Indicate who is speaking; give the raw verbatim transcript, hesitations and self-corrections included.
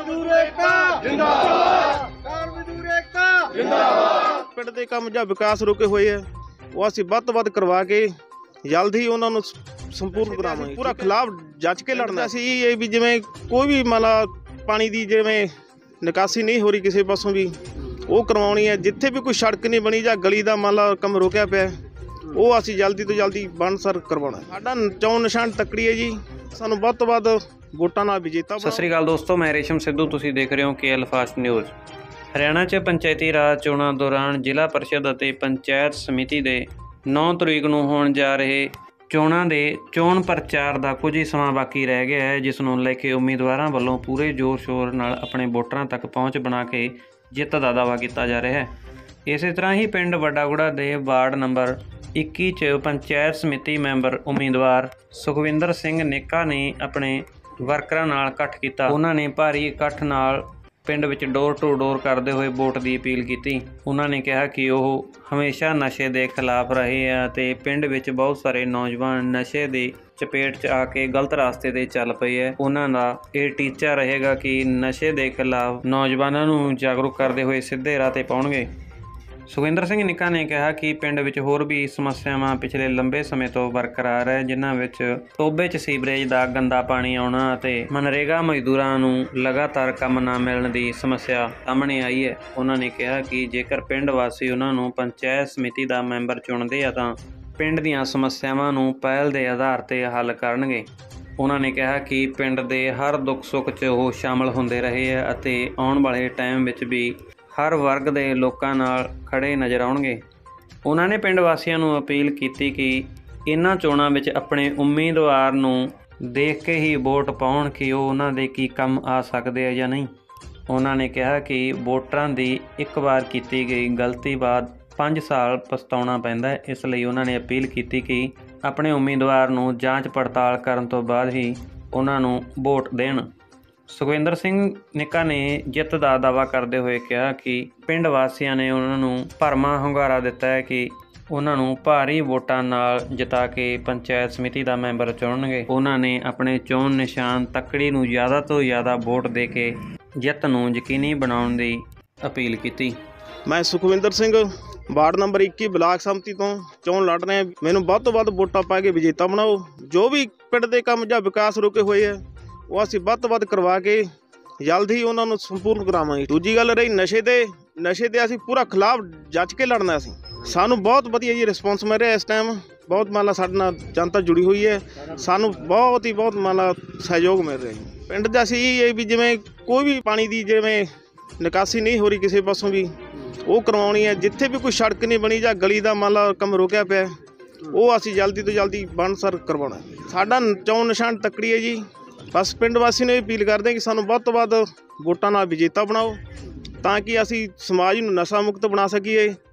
Speaker 1: ਮਜ਼ਦੂਰ ਏਕਤਾ ਜਿੰਦਾਬਾਦ। ਕਿਸਾਨ ਮਜ਼ਦੂਰ ਏਕਤਾ ਜਿੰਦਾਬਾਦ। ਪਿੰਡ ਦੇ ਕੰਮ ਜਾਂ ਵਿਕਾਸ ਰੁਕੇ ਹੋਏ ਆ ਉਹ ਅਸੀਂ ਵੱਧ ਤੋਂ ਵੱਧ ਕਰਵਾ ਕੇ ਜਲਦ ਹੀ ਉਹਨਾਂ ਨੂੰ ਸੰਪੂਰਨ ਕਰਾਵਾਂਗੇ। ਪੂਰਾ ਖਿਲਾਫ ਜੱਜ ਕੇ ਲੜਨਾ ਸੀ ਇਹ ਵੀ ਜਿਵੇਂ ਕੋਈ ਵੀ ਮਤਲਬ ਪਾਣੀ ਦੀ ਜਿਵੇਂ ਨਿਕਾਸੀ ਨਹੀਂ ਹੋ ਰਹੀ ਕਿਸੇ ਪਾਸੋਂ ਵੀ ਉਹ ਕਰਵਾਉਣੀ ਹੈ। ਜਿੱਥੇ ਵੀ ਕੋਈ ਸੜਕ ਨਹੀਂ ਬਣੀ ਜਾਂ ਗਲੀ ਦਾ ਮਤਲਬ ਕੰਮ ਰੁਕਿਆ ਪਿਆ ਉਹ ਅਸੀਂ ਜਲਦੀ ਤੋਂ ਜਲਦੀ ਬਣਸਰ ਕਰਵਾਉਣਾ। ਸਾਡਾ ਚੋਣ ਨਿਸ਼ਾਨ ਤੱਕੜੀ ਹੈ ਜੀ। ਸਾਨੂੰ ਵੱਧ ਤੋਂ ਵੱਧ ਵੋਟਾਂ ਨਾਲ ਵਿਜੇਤਾ।
Speaker 2: ਸਤਿ ਸ੍ਰੀ ਅਕਾਲ ਦੋਸਤੋ, ਮੈਂ ਰੇਸ਼ਮ ਸਿੱਧੂ, ਤੁਸੀਂ ਦੇਖ ਰਹੇ ਹੋ K L fast news. Haryana 'ਚ ਪੰਚਾਇਤੀ ਰਾਜ ਚੋਣਾਂ ਦੌਰਾਨ ਜ਼ਿਲ੍ਹਾ ਪਰਿਸ਼ਦ ਅਤੇ ਪੰਚਾਇਤ ਸਮਿਤੀ ਦੇ ਨੌਂ ਤਰੀਕ ਨੂੰ ਹੋਣ ਜਾ ਰਹੇ ਚੋਣਾਂ ਦੇ ਚੋਣ ਪ੍ਰਚਾਰ ਦਾ ਕੁਝ ਹੀ ਸਮਾਂ ਬਾਕੀ ਰਹਿ ਗਿਆ ਹੈ, ਜਿਸ ਨੂੰ ਲੈ ਕੇ ਉਮੀਦਵਾਰਾਂ ਵੱਲੋਂ ਪੂਰੇ ਜ਼ੋਰ ਸ਼ੋਰ ਨਾਲ ਆਪਣੇ ਵੋਟਰਾਂ ਤੱਕ ਪਹੁੰਚ ਬਣਾ ਕੇ ਜਿੱਤ ਦਾ ਦਾਅਵਾ ਕੀਤਾ ਜਾ ਰਿਹਾ ਹੈ। ਇਸੇ ਤਰ੍ਹਾਂ ਹੀ ਪਿੰਡ ਵੱਡਾਗੁੜਾ ਦੇ ਵਾਰਡ ਨੰਬਰ ਇੱਕੀ 'ਚ ਪੰਚਾਇਤ ਸਮਿਤੀ ਮੈਂਬਰ ਉਮੀਦਵਾਰ ਸੁਖਵਿੰਦਰ ਸਿੰਘ ਨੇਕਾ ਨੇ ਆਪਣੇ ਵਰਕਰਾਂ ਨਾਲ ਇਕੱਠ ਕੀਤਾ। ਉਹਨਾਂ ਨੇ ਭਾਰੀ ਇਕੱਠ ਨਾਲ ਪਿੰਡ ਵਿੱਚ ਡੋਰ ਟੂ ਡੋਰ ਕਰਦੇ ਹੋਏ ਵੋਟ ਦੀ ਅਪੀਲ ਕੀਤੀ। ਉਹਨਾਂ ਨੇ ਕਿਹਾ ਕਿ ਉਹ ਹਮੇਸ਼ਾ ਨਸ਼ੇ ਦੇ ਖਿਲਾਫ ਰਹੇ ਆ ਅਤੇ ਪਿੰਡ ਵਿੱਚ ਬਹੁਤ ਸਾਰੇ ਨੌਜਵਾਨ ਨਸ਼ੇ ਦੀ ਚਪੇਟ 'ਚ ਆ ਕੇ ਗਲਤ ਰਾਸਤੇ 'ਤੇ ਚੱਲ ਪਏ ਹੈ। ਉਹਨਾਂ ਦਾ ਇਹ ਟੀਚਾ ਰਹੇਗਾ ਕਿ ਨਸ਼ੇ ਦੇ ਖਿਲਾਫ ਨੌਜਵਾਨਾਂ ਨੂੰ ਜਾਗਰੂਕ ਕਰਦੇ ਹੋਏ ਸਿੱਧੇ ਰਾਹ 'ਤੇ ਪਾਉਣਗੇ। ਸੁਖਵਿੰਦਰ ਸਿੰਘ ਨਿੱਕਾ ਨੇ ਕਿਹਾ ਕਿ ਪਿੰਡ ਵਿੱਚ ਹੋਰ ਵੀ ਸਮੱਸਿਆਵਾਂ ਪਿਛਲੇ ਲੰਬੇ ਸਮੇਂ ਤੋਂ ਬਰਕਰਾਰ ਹੈ, ਜਿਨ੍ਹਾਂ ਵਿੱਚ ਟੋਭੇ 'ਚ ਸੀਵਰੇਜ ਦਾ ਗੰਦਾ ਪਾਣੀ ਆਉਣਾ ਅਤੇ ਮਨਰੇਗਾ ਮਜ਼ਦੂਰਾਂ ਨੂੰ ਲਗਾਤਾਰ ਕੰਮ ਨਾ ਮਿਲਣ ਦੀ ਸਮੱਸਿਆ ਸਾਹਮਣੇ ਆਈ ਹੈ। ਉਹਨਾਂ ਨੇ ਕਿਹਾ ਕਿ ਜੇਕਰ ਪਿੰਡ ਵਾਸੀ ਉਹਨਾਂ ਨੂੰ ਪੰਚਾਇਤ ਸਮਿਤੀ ਦਾ ਮੈਂਬਰ ਚੁਣਦੇ ਆ ਤਾਂ ਪਿੰਡ ਦੀਆਂ ਸਮੱਸਿਆਵਾਂ ਨੂੰ ਪਹਿਲ ਦੇ ਆਧਾਰ 'ਤੇ ਹੱਲ ਕਰਨਗੇ। ਉਹਨਾਂ ਨੇ ਕਿਹਾ ਕਿ ਪਿੰਡ ਦੇ ਹਰ ਦੁੱਖ ਸੁੱਖ 'ਚ ਉਹ ਸ਼ਾਮਲ ਹੁੰਦੇ ਰਹੇ ਹੈ ਅਤੇ ਆਉਣ ਵਾਲੇ ਟਾਈਮ ਵਿੱਚ ਵੀ ਹਰ ਵਰਗ ਦੇ ਲੋਕਾਂ ਨਾਲ ਖੜੇ ਨਜ਼ਰ ਆਉਣਗੇ। ਉਹਨਾਂ ਨੇ ਪਿੰਡ ਵਾਸੀਆਂ ਨੂੰ ਅਪੀਲ ਕੀਤੀ ਕਿ ਇਹਨਾਂ ਚੋਣਾਂ ਵਿੱਚ ਆਪਣੇ ਉਮੀਦਵਾਰ ਨੂੰ ਦੇਖ ਕੇ ਹੀ ਵੋਟ ਪਾਉਣ ਕਿ ਉਹ ਉਹਨਾਂ ਦੇ ਕੀ ਕੰਮ ਆ ਸਕਦੇ ਆ ਜਾਂ ਨਹੀਂ। ਉਹਨਾਂ ਨੇ ਕਿਹਾ ਕਿ ਵੋਟਰਾਂ ਦੀ ਇੱਕ ਵਾਰ ਕੀਤੀ ਗਈ ਗਲਤੀ ਬਾਅਦ ਪੰਜ ਸਾਲ ਪਛਤਾਉਣਾ ਪੈਂਦਾ ਹੈ। ਇਸ ਲਈ ਉਹਨਾਂ ਨੇ ਅਪੀਲ ਕੀਤੀ ਕਿ ਆਪਣੇ ਉਮੀਦਵਾਰ ਨੂੰ ਜਾਂਚ ਪੜਤਾਲ ਕਰਨ ਤੋਂ ਬਾਅਦ ਹੀ ਉਹਨਾਂ ਨੂੰ ਵੋਟ ਦੇਣ। ਸੁਖਵਿੰਦਰ ਸਿੰਘ ਨਿੱਕਾ ਨੇ ਜਿੱਤ ਦਾ ਦਾਅਵਾ ਕਰਦੇ ਹੋਏ ਕਿਹਾ ਕਿ ਪਿੰਡ ਵਾਸੀਆਂ ਨੇ ਉਹਨਾਂ ਨੂੰ ਭਰਵਾਂ ਹੁੰਗਾਰਾ ਦਿੱਤਾ ਹੈ ਕਿ ਉਹਨਾਂ ਨੂੰ ਭਾਰੀ ਵੋਟਾਂ ਨਾਲ ਜਿਤਾ ਕੇ ਪੰਚਾਇਤ ਸਮਿਤੀ ਦਾ ਮੈਂਬਰ ਚੁਣਨਗੇ। ਉਹਨਾਂ ਨੇ ਆਪਣੇ ਚੋਣ ਨਿਸ਼ਾਨ ਤੱਕੜੀ ਨੂੰ ਜ਼ਿਆਦਾ ਤੋਂ ਜ਼ਿਆਦਾ ਵੋਟ ਦੇ ਕੇ ਜਿੱਤ ਨੂੰ ਯਕੀਨੀ ਬਣਾਉਣ ਦੀ ਅਪੀਲ ਕੀਤੀ।
Speaker 1: ਮੈਂ ਸੁਖਵਿੰਦਰ ਸਿੰਘ ਵਾਰਡ ਨੰਬਰ ਇੱਕੀ ਬਲਾਕ ਸਮਿਤੀ ਤੋਂ ਚੋਣ ਲੜ ਰਿਹਾ। ਮੈਨੂੰ ਵੱਧ ਤੋਂ ਵੱਧ ਵੋਟਾਂ ਪਾ ਕੇ ਵਿਜੇਤਾ ਬਣਾਓ। ਜੋ ਵੀ ਪਿੰਡ ਦੇ ਕੰਮ ਜਾਂ ਵਿਕਾਸ ਰੁਕੇ ਹੋਏ ਆ ਉਹ ਅਸੀਂ ਵੱਧ ਤੋਂ ਵੱਧ ਕਰਵਾ ਕੇ ਜਲਦ ਹੀ ਉਹਨਾਂ ਨੂੰ ਸੰਪੂਰਨ ਕਰਾਵਾਂਗੇ। ਦੂਜੀ ਗੱਲ ਰਹੀ ਨਸ਼ੇ ਦੇ ਨਸ਼ੇ 'ਤੇ ਅਸੀਂ ਪੂਰਾ ਖਿਲਾਫ ਜੱਜ ਕੇ ਲੜਨਾ। ਅਸੀਂ ਸਾਨੂੰ ਬਹੁਤ ਵਧੀਆ ਜੀ ਰਿਸਪੌਂਸ ਮਿਲ ਰਿਹਾ ਇਸ ਟਾਈਮ। ਬਹੁਤ ਮੰਨ ਲਾ ਸਾਡੇ ਨਾਲ ਜਨਤਾ ਜੁੜੀ ਹੋਈ ਹੈ। ਸਾਨੂੰ ਬਹੁਤ ਹੀ ਬਹੁਤ ਮੰਨ ਲਾ ਸਹਿਯੋਗ ਮਿਲ ਰਿਹਾ ਜੀ। ਪਿੰਡ 'ਚ ਅਸੀਂ ਇਹ ਵੀ ਜਿਵੇਂ ਕੋਈ ਵੀ ਪਾਣੀ ਦੀ ਜਿਵੇਂ ਨਿਕਾਸੀ ਨਹੀਂ ਹੋ ਰਹੀ ਕਿਸੇ ਪਾਸੋਂ ਵੀ ਉਹ ਕਰਵਾਉਣੀ ਹੈ। ਜਿੱਥੇ ਵੀ ਕੋਈ ਸੜਕ ਨਹੀਂ ਬਣੀ ਜਾਂ ਗਲੀ ਦਾ ਮੰਨ ਲਾ ਕੰਮ ਰੁਕਿਆ ਪਿਆ ਉਹ ਅਸੀਂ ਜਲਦੀ ਤੋਂ ਜਲਦੀ ਬਣਸਰ ਕਰਵਾਉਣਾ। ਸਾਡਾ ਚੋਣ ਨਿਸ਼ਾਨ ਤੱਕੜੀ ਹੈ ਜੀ। ਬਸ ਪਿੰਡ ਵਾਸੀ ਨੂੰ ਇਹ ਅਪੀਲ ਕਰਦੇ ਕਿ ਸਾਨੂੰ ਵੱਧ ਤੋਂ ਵੱਧ ਵੋਟਾਂ ਨਾਲ ਵਿਜੇਤਾ ਬਣਾਓ ਤਾਂ ਕਿ ਅਸੀਂ ਸਮਾਜ ਨੂੰ ਨਸ਼ਾ ਮੁਕਤ ਬਣਾ ਸਕੀਏ।